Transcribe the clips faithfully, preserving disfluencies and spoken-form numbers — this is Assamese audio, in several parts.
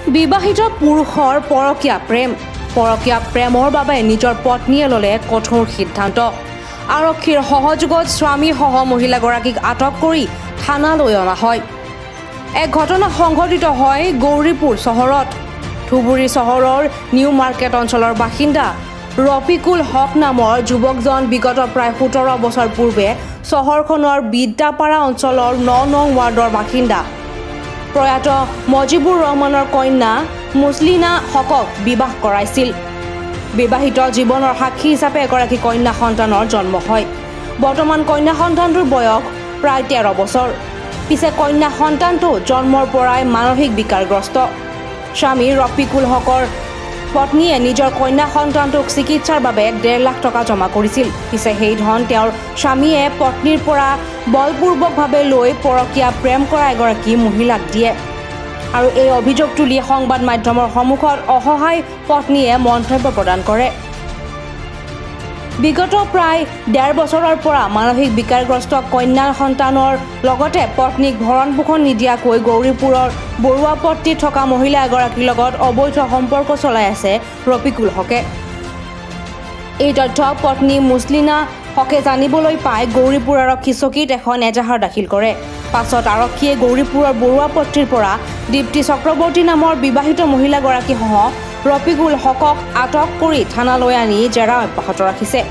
বিবাহিত পুৰুষৰ পৰকীয়া প্ৰেম পৰকীয়া প্ৰেমৰ বাবে নিজৰ পত্নীয়ে ললে কঠোৰ সিদ্ধান্ত আৰক্ষীৰ সহযোগত স্বামীসহ মহিলাগৰাকীক আটক কৰি থানালৈ অনা হয় এক ঘটনা সংঘটিত হয় গৌৰীপুৰ চহৰত ধুবুৰী চহৰৰ নিউ মাৰ্কেট অঞ্চলৰ বাসিন্দা ৰফিকুল হক নামৰ যুৱকজন বিগত প্ৰায় সোতৰ বছৰ পূৰ্বে চহৰখনৰ বিদ্যাপাৰা অঞ্চলৰ ন নং ৱাৰ্ডৰ বাসিন্দা প্ৰয়াত মজিবুৰ ৰহমানৰ কন্যা মুছলিনা হকক বিবাহ কৰাইছিল বিবাহিত জীৱনৰ সাক্ষী হিচাপে এগৰাকী কন্যা সন্তানৰ জন্ম হয় বৰ্তমান কন্যা সন্তানটোৰ বয়স প্ৰায় তেৰ বছৰ পিছে কন্যা সন্তানটো জন্মৰ পৰাই মানসিক বিকাৰগ্ৰস্ত স্বামী ৰফিকুল হকৰ পত্নীয়ে নিজৰ কন্যা সন্তানটোক চিকিৎসাৰ বাবে ডেৰ লাখ টকা জমা কৰিছিল পিছে সেই ধন তেওঁৰ স্বামীয়ে পত্নীৰ পৰা বলপূৰ্বকভাৱে লৈ পৰকীয়া প্ৰেম কৰা এগৰাকী মহিলাক দিয়ে আৰু এই অভিযোগ তুলি সংবাদ মাধ্যমৰ সন্মুখত অসহায় পত্নীয়ে মন্তব্য প্ৰদান কৰে বিগত প্ৰায় ডেৰ বছৰৰ পৰা মানসিক বিকাৰগ্ৰস্ত কন্যা সন্তানৰ লগতে পত্নীক ভৰণ পোষণ নিদিয়াকৈ গৌৰীপুৰৰ বৰুৱাপট্টিত থকা মহিলা এগৰাকীৰ লগত অবৈধ সম্পৰ্ক চলাই আছে ৰফিকুল হকে এই তথ্য পত্নী মুছলিনা হকে জানিবলৈ পাই গৌৰীপুৰ আৰক্ষী চকীত এখন এজাহাৰ দাখিল কৰে পাছত আৰক্ষীয়ে গৌৰীপুৰৰ বৰুৱাপট্টিৰ পৰা দীপ্তি চক্ৰৱৰ্তী নামৰ বিবাহিত মহিলাগৰাকীসহ ৰফিকুল হকক আটক কৰি থানালৈ আনি জেৰা অব্যাহত ৰাখিছে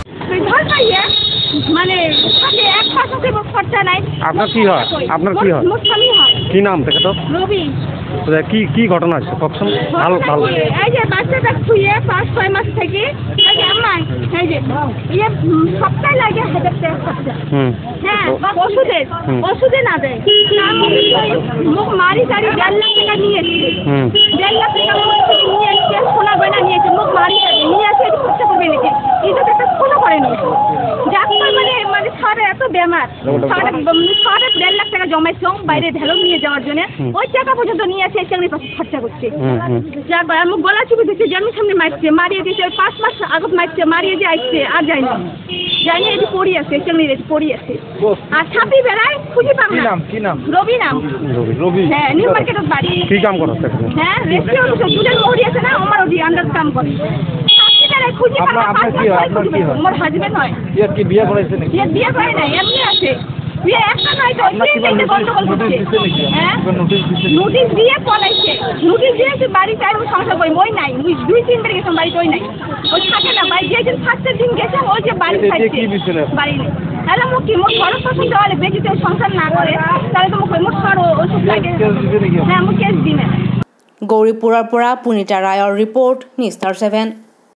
মানে এক পাঁচকে খরচা নাই আপনার কি হয় আপনার কি হয় মুসলিম হয় কি নাম তেখেতৰ রবি কি কি ঘটনা আছে ককসন ভাল ভাল এই যে বাচ্চাটা খুইয়ে পাঁচ ছয় মাস থেকে এই যে আম্মা এই যে ইয়ে সপ্তাহে লাগে হাজার টাকা খরচা হুম হ্যাঁ ওষুধে ওষুধে না দেয় মুখ মারি গাড়ি দেড় লাখ টাকা নিয়েছে হুম দেড় লাখ টাকা নিয়ে এসে সোনা গয়না নিয়েছে মুখ মারি গাড়ি নিয়ে এসে খরচা করবে নাকি এটা একটা কোনো করেনি ডাক্তার মানে মানে সারা এত বেমার সারা সারা দেড় লাখ টাকা জমাইছে বাইরে ঢেলো নিয়ে যাওয়ার জন্য ওই টাকা পর্যন্ত নিয়ে এসে চাকরির পাশে খরচা করছে যার মুখ গলা চুপে দিচ্ছে জন্মের সামনে মারছে মারিয়ে দিয়েছে পাঁচ মাস আগত মারছে মারিয়ে দিয়ে আসছে আর যায়নি যায়নি এটি পড়ি আছে চাকরির এটি পড়ি আছে আর ছাপি বেড়ায় খুঁজে পাবো না কি নাম রবি নাম রবি হ্যাঁ নিউ মার্কেটের বাড়ি কি কাম করো হ্যাঁ রেস্টুরেন্ট দুধের মোহরি আছে না আমার ওটি আন্ডার কাম করে খুঁজে পাবো আপনার কি হয় আপনার কি হয় আমার হাজবেন্ড হয় এর কি বিয়ে করেছে নাকি এর বিয়ে করে নাই এমনি আছে বিয়ে একটা নয় তো তিনটে গন্ডগোল করছে হ্যাঁ নোটিশ দিয়ে পলাইছে নোটিশ দিয়েছে বাড়ি চাই সংসার করি ওই নাই দুই তিন বেড়ে গেছে বাড়িতে ওই নাই ওই থাকে না বাড়ি যেদিন ফার্স্টের দিন গেছে ওই যে বাড়ি খাইছে বাড়ি নেই তাহলে মুখ কি মোট খরচ পছন্দ হলে বেশিতে সংসার না করে তাহলে তো মুখ মোট সর ওষুধ লাগে হ্যাঁ মুখ কেস দিনে গৌৰীপুৰৰ পৰা পুনিতা ৰায়ৰ ৰিপৰ্ট নিউজ ছেভেন।